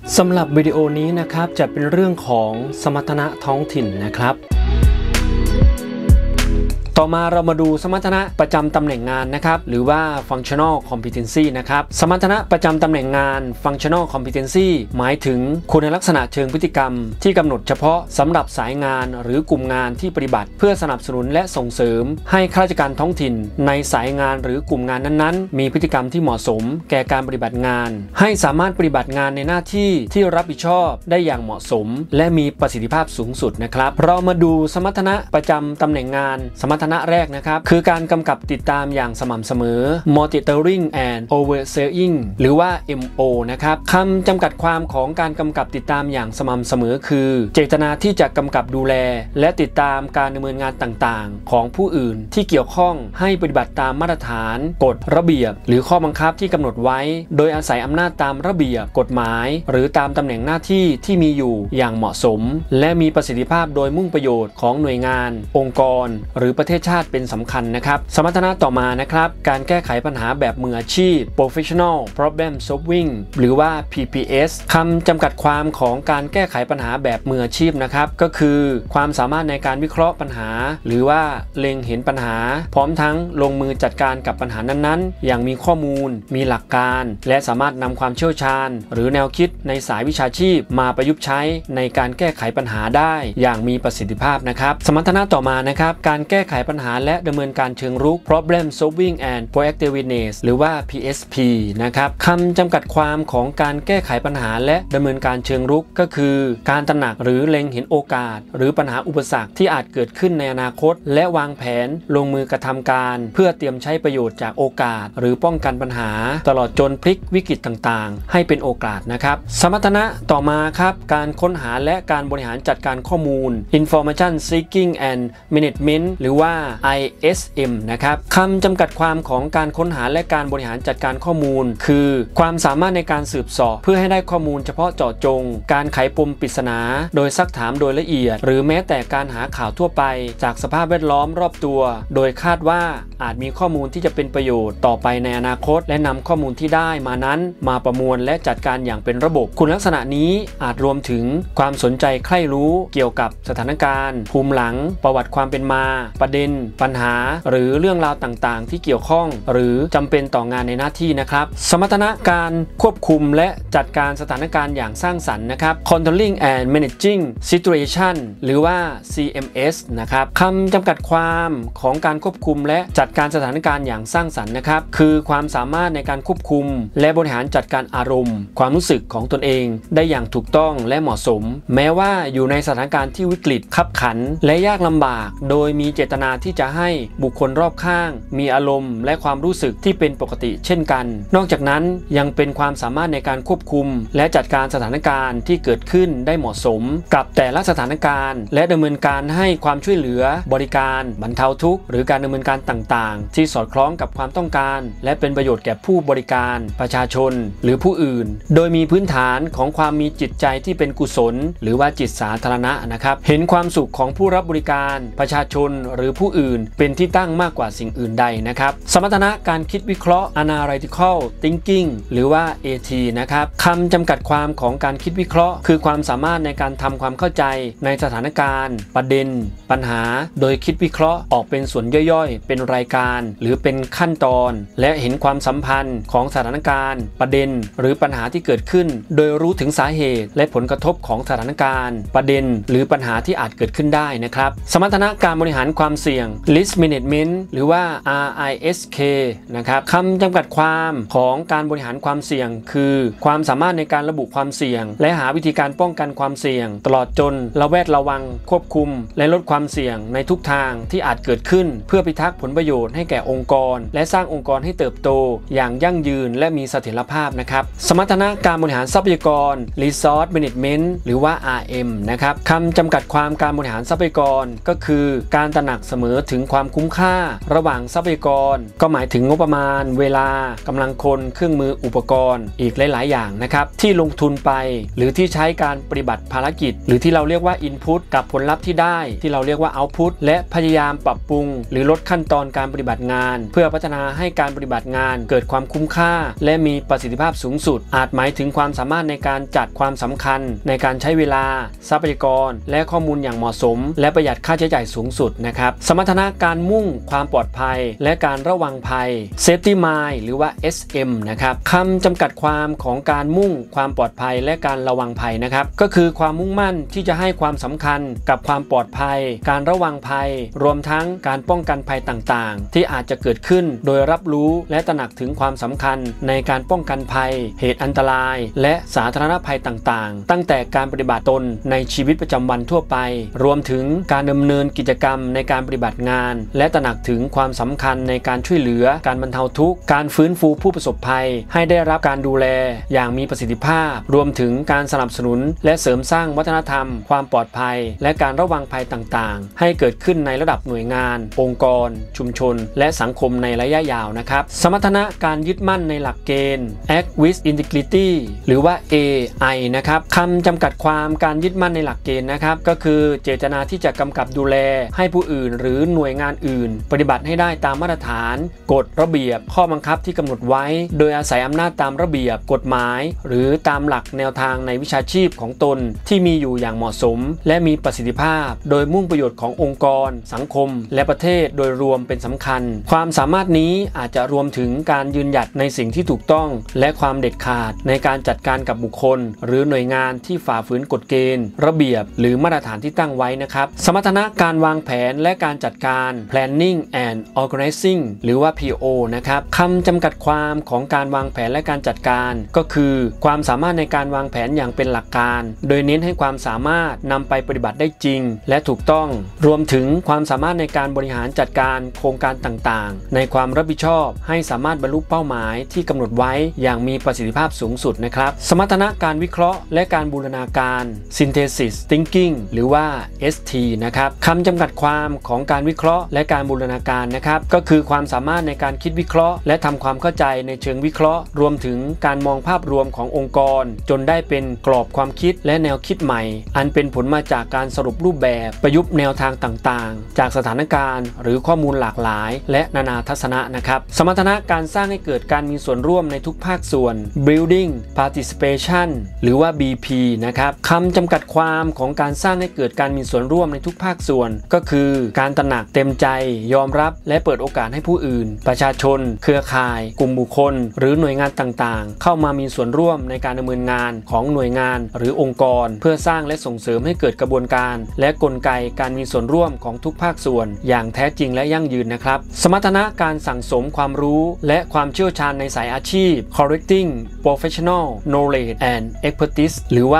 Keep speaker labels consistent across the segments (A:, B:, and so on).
A: สำหรับวิดีโอนี้นะครับจะเป็นเรื่องของสมรรถนะท้องถิ่นนะครับต่อมาเรามาดูสมรรถนะประจำตำแหน่งงานนะครับหรือว่า functional competency นะครับสมรรถนะประจำตำแหน่งงาน functional competency หมายถึงคุณลักษณะเชิงพฤติกรรมที่กำหนดเฉพาะสำหรับสายงานหรือกลุ่มงานที่ปฏิบัติเพื่อสนับสนุนและส่งเสริมให้ข้าราชการท้องถิ่นในสายงานหรือกลุ่มงานนั้นๆมีพฤติกรรมที่เหมาะสมแก่การปฏิบัติงานให้สามารถปฏิบัติงานในหน้าที่ที่รับผิดชอบได้อย่างเหมาะสมและมีประสิทธิภาพสูงสุดนะครับเรามาดูสมรรถนะประจำตำแหน่งงานสมรรถนะแรกนะครับคือการกำกับติดตามอย่างสม่ำเสมอ monitoring and overseeing หรือว่า MO นะครับคำจำกัดความของการกำกับติดตามอย่างสม่ำเสมอคือเจตนาที่จะกำกับดูแลและติดตามการดำเนินงานต่างๆของผู้อื่นที่เกี่ยวข้องให้ปฏิบัติตามมาตรฐานกฎระเบียบหรือข้อบังคับที่กำหนดไว้โดยอาศัยอำนาจตามระเบียบกฎหมายหรือตามตำแหน่งหน้าที่ที่มีอยู่อย่างเหมาะสมและมีประสิทธิภาพโดยมุ่งประโยชน์ของหน่วยงานองค์กรหรือประเทศชาติเป็นสำคัญนะครับสมรรถนะต่อมานะครับการแก้ไขปัญหาแบบมืออาชีพ professional problem solving หรือว่า PPS คำจำกัดความของการแก้ไขปัญหาแบบมืออาชีพนะครับก็คือความสามารถในการวิเคราะห์ปัญหาหรือว่าเล็งเห็นปัญหาพร้อมทั้งลงมือจัดการกับปัญหานั้นๆอย่างมีข้อมูลมีหลักการและสามารถนำความเชี่ยวชาญหรือแนวคิดในสายวิชาชีพมาประยุกต์ใช้ในการแก้ไขปัญหาได้อย่างมีประสิทธิภาพนะครับสมรรถนะต่อมานะครับการแก้ไขปัญหาและดำเนินการเชิงรุก problem solving and proactiveness หรือว่า PSP นะครับคำจำกัดความของการแก้ไขปัญหาและดำเนินการเชิงรุกก็คือการตระหนักหรือเล็งเห็นโอกาสหรือปัญหาอุปสรรคที่อาจเกิดขึ้นในอนาคตและวางแผนลงมือกระทำการเพื่อเตรียมใช้ประโยชน์จากโอกาสหรือป้องกันปัญหาตลอดจนพลิกวิกฤตต่างๆให้เป็นโอกาสนะครับสมรรถนะต่อมาครับการค้นหาและการบริหารจัดการข้อมูล Information Seeking and Management หรือว่า ISM นะครับคำจำกัดความของการค้นหาและการบริหารจัดการข้อมูลคือความสามารถในการสืบเสาะเพื่อให้ได้ข้อมูลเฉพาะเจาะจงการไขปมปริศนาโดยซักถามโดยละเอียดหรือแม้แต่การหาข่าวทั่วไปจากสภาพแวดล้อมรอบตัวโดยคาดว่าอาจมีข้อมูลที่จะเป็นประโยชน์ต่อไปในอนาคตและนำข้อมูลที่ได้มานั้นมาประมวลและจัดการอย่างเป็นระบบคุณลักษณะนี้อาจรวมถึงความสนใจใคร่รู้เกี่ยวกับสถานการณ์ภูมิหลังประวัติความเป็นมาประเด็นปัญหาหรือเรื่องราวต่างๆที่เกี่ยวข้องหรือจำเป็นต่องานในหน้าที่นะครับสมรรถนะการควบคุมและจัดการสถานการณ์อย่างสร้างสรรค์นะครับ Controlling and Managing Situation หรือว่า CMS นะครับคำจำกัดความของการควบคุมและจัดการสถานการณ์อย่างสร้างสรรค์นะครับคือความสามารถในการควบคุมและบริหารจัดการอารมณ์ความรู้สึกของตนเองได้อย่างถูกต้องและเหมาะสมแม้ว่าอยู่ในสถานการณ์ที่วิกฤตคับขันและยากลำบากโดยมีเจตนาที่จะให้บุคคลรอบข้างมีอารมณ์และความรู้สึกที่เป็นปกติเช่นกันนอกจากนั้นยังเป็นความสามารถในการควบคุมและจัดการสถานการณ์ที่เกิดขึ้นได้เหมาะสมกับแต่ละสถานการณ์และดำเนินการให้ความช่วยเหลือบริการบรรเทาทุกข์หรือการดำเนินการต่างๆที่สอดคล้องกับความต้องการและเป็นประโยชน์แก่ผู้บริการประชาชนหรือผู้อื่นโดยมีพื้นฐานของความมีจิตใจที่เป็นกุศลหรือว่าจิตสาธารณะนะครับเห็นความสุขของผู้รับบริการประชาชนหรือผู้อื่นเป็นที่ตั้งมากกว่าสิ่งอื่นใดนะครับสมรรถนะการคิดวิเคราะห์ Analytical Thinking หรือว่า AT นะครับคำจำกัดความของการคิดวิเคราะห์คือความสามารถในการทำความเข้าใจในสถานการณ์ประเด็นปัญหาโดยคิดวิเคราะห์ออกเป็นส่วนย่อยๆเป็นรายการหรือเป็นขั้นตอนและเห็นความสัมพันธ์ของสถานการณ์ประเด็นหรือปัญหาที่เกิดขึ้นโดยรู้ถึงสาเหตุและผลกระทบของสถานการณ์ประเด็นหรือปัญหาที่อาจเกิดขึ้นได้นะครับสมรรถนะการบริหารความเสี่ยง Risk Management หรือว่า RISK นะครับคำจำกัดความของการบริหารความเสี่ยงคือความสามารถในการระบุความเสี่ยงและหาวิธีการป้องกันความเสี่ยงตลอดจนระแวดระวังควบคุมและลดความเสี่ยงในทุกทางที่อาจเกิดขึ้นเพื่อพิทักษ์ผลประโยชน์ให้แก่องค์กรและสร้างองค์กรให้เติบโตอย่างยั่งยืนและมีเสถียรภาพนะครับสมรรถนะการบริหารทรัพยากร Resource Management หรือว่า RM นะครับคำจำกัดความการบริหารทรัพยากรก็คือการตระหนักเสมอถึงความคุ้มค่าระหว่างทรัพยากรก็หมายถึงงบประมาณเวลากำลังคนเครื่องมืออุปกรณ์อีกหลายๆอย่างนะครับที่ลงทุนไปหรือที่ใช้การปฏิบัติภารกิจหรือที่เราเรียกว่า Input กับผลลัพธ์ที่ได้ที่เราเรียกว่า Output และพยายามปรับปรุงหรือลดขั้นตอนการการปฏิบัติงานเพื่อพัฒนาให้การปฏิบัติงานเกิดความคุ้มค่าและมีประสิทธิภาพสูงสุดอาจหมายถึงความสามารถในการจัดความสำคัญในการใช้เวลาทรัพยากรและข้อมูลอย่างเหมาะสมและประหยัดค่าใช้จ่ายสูงสุดนะครับสมรรถนะการมุ่งความปลอดภัยและการระวังภัย Safety Mind หรือว่า SM นะครับคำจำกัดความของการมุ่งความปลอดภัยและการระวังภัยนะครับก็คือความมุ่งมั่นที่จะให้ความสำคัญกับความปลอดภัยการระวังภัยรวมทั้งการป้องกันภัยต่างๆที่อาจจะเกิดขึ้นโดยรับรู้และตระหนักถึงความสำคัญในการป้องกันภัยเหตุอันตรายและสาธารณภัยต่างๆตั้งแต่การปฏิบัติตนในชีวิตประจำวันทั่วไปรวมถึงการดำเนินกิจกรรมในการปฏิบัติงานและตระหนักถึงความสำคัญในการช่วยเหลือการบรรเทาทุกข์การฟื้นฟูผู้ประสบภัยให้ได้รับการดูแลอย่างมีประสิทธิภาพรวมถึงการสนับสนุนและเสริมสร้างวัฒนธรรมความปลอดภัยและการระวังภัยต่างๆให้เกิดขึ้นในระดับหน่วยงานองค์กรชุมชนและสังคมในระยะยาวนะครับสมรรถนะการยึดมั่นในหลักเกณฑ์ Act with Integrity หรือว่า AI นะครับคำจำกัดความการยึดมั่นในหลักเกณฑ์นะครับก็คือเจตนาที่จะกำกับดูแลให้ผู้อื่นหรือหน่วยงานอื่นปฏิบัติให้ได้ตามมาตรฐานกฎระเบียบข้อบังคับที่กำหนดไว้โดยอาศัยอำนาจตามระเบียบกฎหมายหรือตามหลักแนวทางในวิชาชีพของตนที่มีอยู่อย่างเหมาะสมและมีประสิทธิภาพโดยมุ่งประโยชน์ขององค์กรสังคมและประเทศโดยรวมเป็นสำคัญความสามารถนี้อาจจะรวมถึงการยืนหยัดในสิ่งที่ถูกต้องและความเด็ดขาดในการจัดการกับบุคคลหรือหน่วยงานที่ฝ่าฝืนกฎเกณฑ์ระเบียบหรือมาตรฐานที่ตั้งไว้นะครับสมรรถนะการวางแผนและการจัดการ Planning and Organizing หรือว่า PO นะครับคำจำกัดความของการวางแผนและการจัดการก็คือความสามารถในการวางแผนอย่างเป็นหลักการโดยเน้นให้ความสามารถนำไปปฏิบัติได้จริงและถูกต้องรวมถึงความสามารถในการบริหารจัดการโครงการต่างๆในความรับผิดชอบให้สามารถบรรลุเป้าหมายที่กำหนดไว้อย่างมีประสิทธิภาพสูงสุดนะครับสมรรถนะการวิเคราะห์และการบูรณาการ Synthesis Thinking หรือว่า ST นะครับคำจำกัดความของการวิเคราะห์และการบูรณาการนะครับก็คือความสามารถในการคิดวิเคราะห์และทำความเข้าใจในเชิงวิเคราะห์รวมถึงการมองภาพรวมขององค์กรจนได้เป็นกรอบความคิดและแนวคิดใหม่อันเป็นผลมาจากการสรุปรูปแบบประยุกต์แนวทางต่างๆจากสถานการณ์หรือข้อมูลหลากหลายและนานาทัศนะนะครับสมรรถนะการสร้างให้เกิดการมีส่วนร่วมในทุกภาคส่วน Building Participation หรือว่า BP นะครับคำจำกัดความของการสร้างให้เกิดการมีส่วนร่วมในทุกภาคส่วนก็คือการตระหนักเต็มใจยอมรับและเปิดโอกาสให้ผู้อื่นประชาชนเครือข่ายกลุ่มบุคคลหรือหน่วยงานต่างๆเข้ามามีส่วนร่วมในการดำเนินงานของหน่วยงานหรือองค์กรเพื่อสร้างและส่งเสริมให้เกิดกระบวนการและกลไกการมีส่วนร่วมของทุกภาคส่วนอย่างแท้จริงและยั่งยืนนะครับสมรรถนะการสั่งสมความรู้และความเชี่ยวชาญในสายอาชีพ Correcting Professional Knowledge and Expertise หรือว่า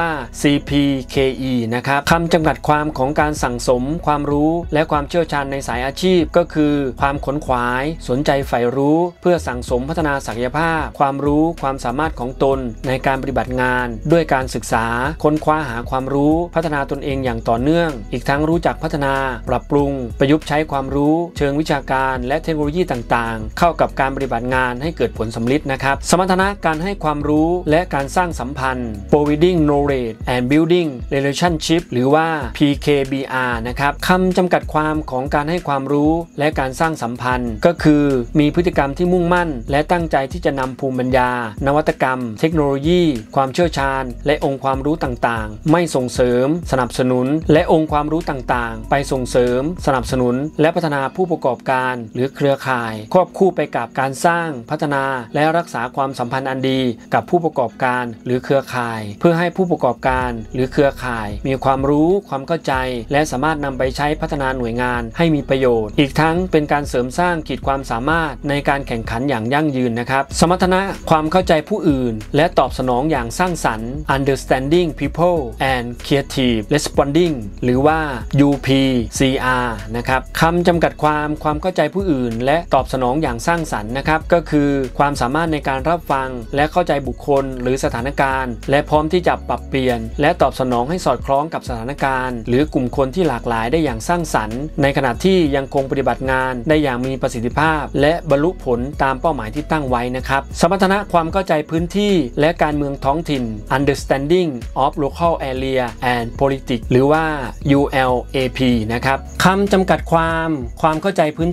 A: CPKE นะครับคำจำกัดความของการสั่งสมความรู้และความเชี่ยวชาญในสายอาชีพก็คือความขนขวายสนใจใฝ่รู้เพื่อสั่งสมพัฒนาศักยภาพความรู้ความสามารถของตนในการปฏิบัติงานด้วยการศึกษาค้นคว้าหาความรู้พัฒนาตนเองอย่างต่อเนื่องอีกทั้งรู้จักพัฒนาปรับปรุงประยุกต์ใช้ความรู้เชิงวิชาการและเทคโนโลยีต่างๆเข้ากับการปฏิบัติงานให้เกิดผลสำลิดนะครับสมรรถนะการให้ความรู้และการสร้างสัมพันธ์ Providing Knowledge and Building Relationship หรือว่า PKBR นะครับคำจำกัดความของการให้ความรู้และการสร้างสัมพันธ์ก็คือมีพฤติกรรมที่มุ่งมั่นและตั้งใจที่จะนำภูมิปัญญานวัตกรรมเทคโนโลยีความเชี่ยวชาญและองค์ความรู้ต่างๆไม่ส่งเสริมสนับสนุนและองค์ความรู้ต่างๆไปส่งเสริมสนับสนุนและพัฒนาผู้ประกอบการหรือเครือข่ายควบคู่ไปกับการสร้างพัฒนาและรักษาความสัมพันธ์อันดีกับผู้ประกอบการหรือเครือข่ายเพื่อให้ผู้ประกอบการหรือเครือข่ายมีความรู้ความเข้าใจและสามารถนำไปใช้พัฒนาหน่วยงานให้มีประโยชน์อีกทั้งเป็นการเสริมสร้างขีดความสามารถในการแข่งขันอย่างยั่งยืนนะครับสมรรถนะความเข้าใจผู้อื่นและตอบสนองอย่างสร้างสรรค์ Understanding People and Creative Responding หรือว่า UPCR นะครับคำจำกัดความเข้าใจผู้อื่นและตอบสนองอย่างสร้างสรรค์นะครับก็คือความสามารถในการรับฟังและเข้าใจบุคคลหรือสถานการณ์และพร้อมที่จะปรับเปลี่ยนและตอบสนองให้สอดคล้องกับสถานการณ์หรือกลุ่มคนที่หลากหลายได้อย่างสร้างสรรค์ในขณะที่ยังคงปฏิบัติงานได้อย่างมีประสิทธิภาพและบรรลุผลตามเป้าหมายที่ตั้งไว้นะครับสมรรถนะความเข้าใจพื้นที่และการเมืองท้องถิ่น Understanding of Local Area and Politics หรือว่า ULAP นะครับคำจำกัดความเข้าใจพื้น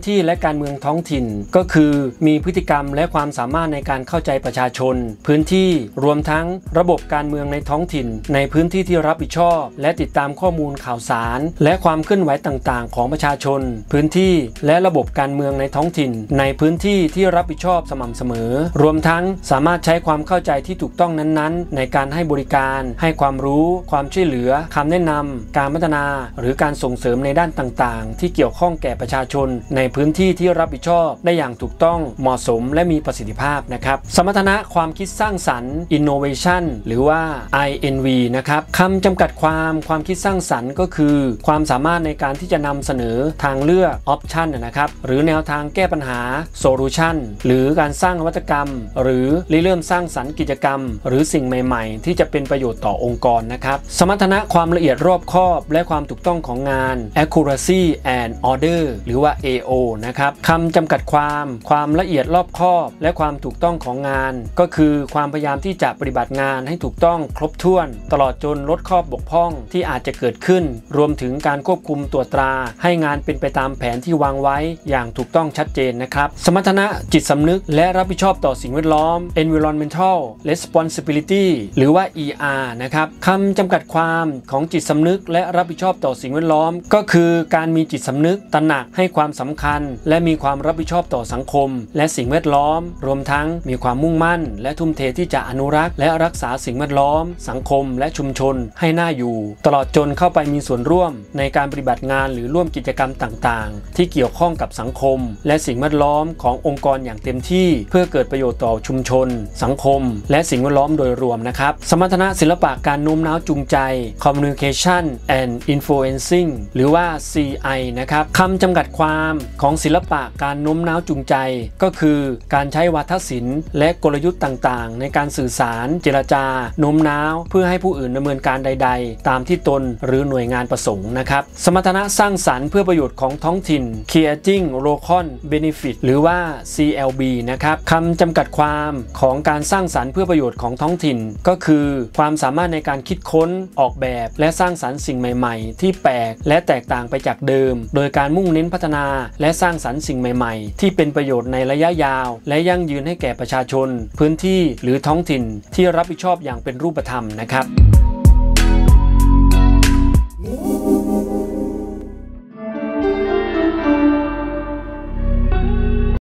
A: ที่และการเมืองท้องถิ่นก็คือมีพฤติกรรมและความสามารถในการเข้าใจประชาชนพื้นที่รวมทั้งระบบการเมืองในท้องถิ่นในพื้นที่ที่รับผิดชอบและติดตามข้อมูลข่าวสารและความเคลื่อนไหวต่างๆของประชาชนพื้นที่และระบบการเมืองในท้องถิ่นในพื้นที่ที่รับผิดชอบสม่ำเสมอรวมทั้งสามารถใช้ความเข้าใจที่ถูกต้องนั้นๆในการให้บริการให้ความรู้ความช่วยเหลือคำแนะนำการพัฒนาหรือการส่งเสริมในด้านต่างๆที่เกี่ยวข้องแก่ประชาชนในพื้นที่ที่รับผิดชอบได้อย่างถูกต้องเหมาะสมและมีประสิทธิภาพนะครับสมรรถนะความคิดสร้างสรรค์ Innovation หรือว่า INV นะครับคำจำกัดความคิดสร้างสรรค์ก็คือความสามารถในการที่จะนำเสนอทางเลือก Option นะครับหรือแนวทางแก้ปัญหา Solution หรือการสร้างนวัตกรรมหรือเริ่มสร้างสรรค์กิจกรรมหรือสิ่งใหม่ๆที่จะเป็นประโยชน์ต่อองค์กรนะครับสมรรถนะความละเอียดรอบคอบและความถูกต้องของงาน Accuracy and Order หรือว่า AO นะครับคำจำกัดความละเอียดรอบคอบและความถูกต้องของงานก็คือความพยายามที่จะปฏิบัติงานให้ถูกต้องครบถ้วนตลอดจนลดข้อบกพร่องที่อาจจะเกิดขึ้นรวมถึงการควบคุมตรวจตราให้งานเป็นไปตามแผนที่วางไว้อย่างถูกต้องชัดเจนนะครับสมรรถนะจิตสำนึกและรับผิดชอบต่อสิ่งแวดล้อม Environmental Responsibility หรือว่า ER นะครับคำจำกัดความของจิตสำนึกและรับผิดชอบต่อสิ่งแวดล้อมก็คือการมีจิตสำนึกตระหนักให้ความสำคัญและมีความรับผิดชอบต่อสังคมและสิ่งแวดล้อมรวมทั้งมีความมุ่งมั่นและทุ่มเทที่จะอนุรักษ์และรักษาสิ่งแวดล้อมสังคมและชุมชนให้น่าอยู่ตลอดจนเข้าไปมีส่วนร่วมในการปฏิบัติงานหรือร่วมกิจกรรมต่างๆที่เกี่ยวข้องกับสังคมและสิ่งแวดล้อมขององค์กรอย่างเต็มที่เพื่อเกิดประโยชน์ต่อชุมชนสังคมและสิ่งแวดล้อมโดยรวมนะครับสมรรถนะศิลปะการโน้มน้าวจูงใจ Communication and Influencing หรือว่า CI นะครับคำจำกัดความของศิลปะการโน้มน้าวจูงใจก็คือการใช้วาทศิลป์และกลยุทธ์ต่างๆในการสื่อสารเจรจาโน้มน้าวเพื่อให้ผู้อื่นดำเนินการใดๆตามที่ตนหรือหน่วยงานประสงค์นะครับสมรรถนะสร้างสรรค์เพื่อประโยชน์ของท้องถิ่น Creating Local Benefit หรือว่า CLB นะครับคำจำกัดความของการสร้างสรรค์เพื่อประโยชน์ของท้องถิ่นก็คือความสามารถในการคิดค้นออกแบบและสร้างสรรค์สิ่งใหม่ๆที่แปลกและแตกต่างไปจากเดิมโดยการมุ่งเน้นพัฒนาและสร้างสรรค์สิ่งใหม่ๆที่เป็นประโยชน์ในระยะยาวและยั่งยืนให้แก่ประชาชนพื้นที่หรือท้องถิ่นที่รับผิดชอบอย่างเป็นรูปธรรมนะครับ